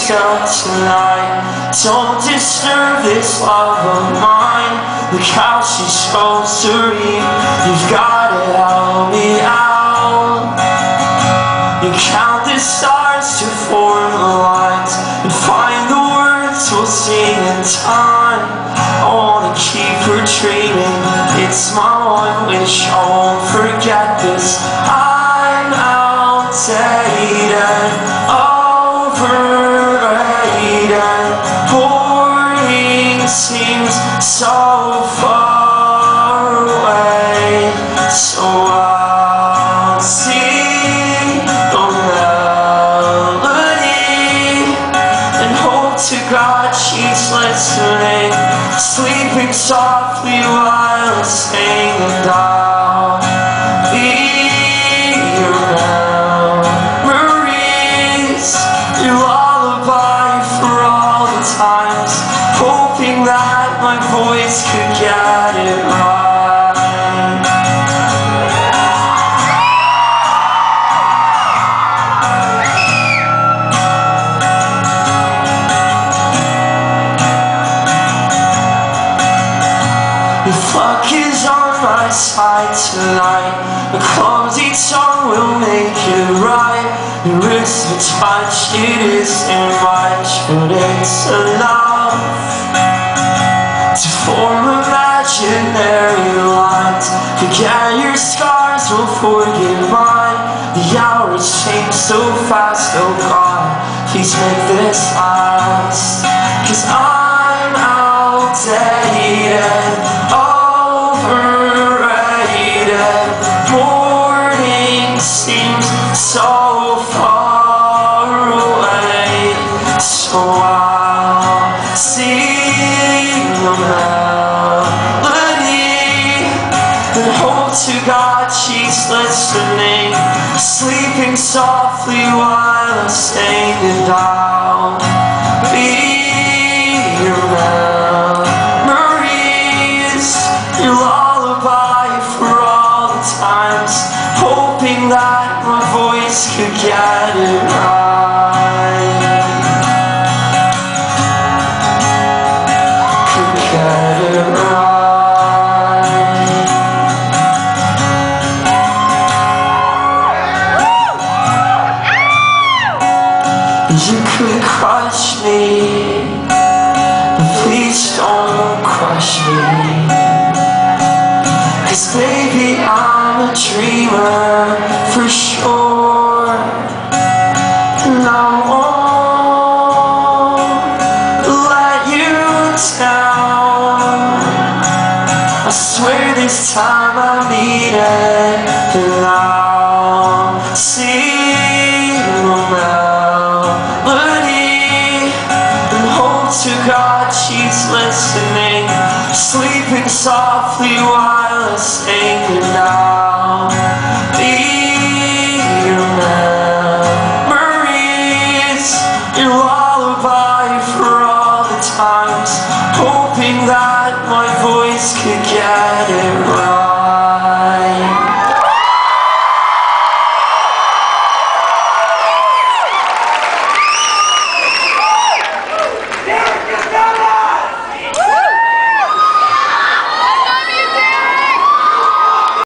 stuck tonight. Don't disturb this love of mine. Look how she supposed to read. You've gotta help me out. You count the stars to form the lines and find the words we'll sing in time. I wanna keep her dreaming. It's my one wish, I won't forget this. I'm outdated, overrated. Boring seems so far away. So I'll sing a melody and hope to God she's listening, sleeping softly while I'm singing down. Be around Marie's your lullaby for all the times, hoping that my voice could get it right. If luck is on my side tonight, a clumsy tongue will make it right. The wrist of touch, it isn't much, but it's enough to form imaginary lines. Forget your scars, will forgive mine. The hours change so fast, oh God, please make this last. 'Cause I'm outdated, overrated. Morning seems so far away. So I'll sing a melody and hope to God she's listening, sleeping softly while I'm singing down. Be your memories, your lullaby for all the times, hoping that my voice could get it right. Could get it right. You could crush me, but please don't crush me. 'Cause baby, I'm a dreamer for sure, and I won't let you down. I swear this time I mean it, and I'll sing a melody and hope to God she's listening, sleeping softly while